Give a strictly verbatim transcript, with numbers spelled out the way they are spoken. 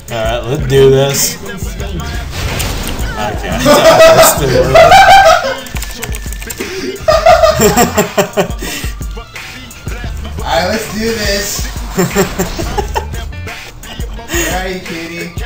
Alright, let's do this. Okay, let's do it. Alright, let's do this. Where are you, cutie?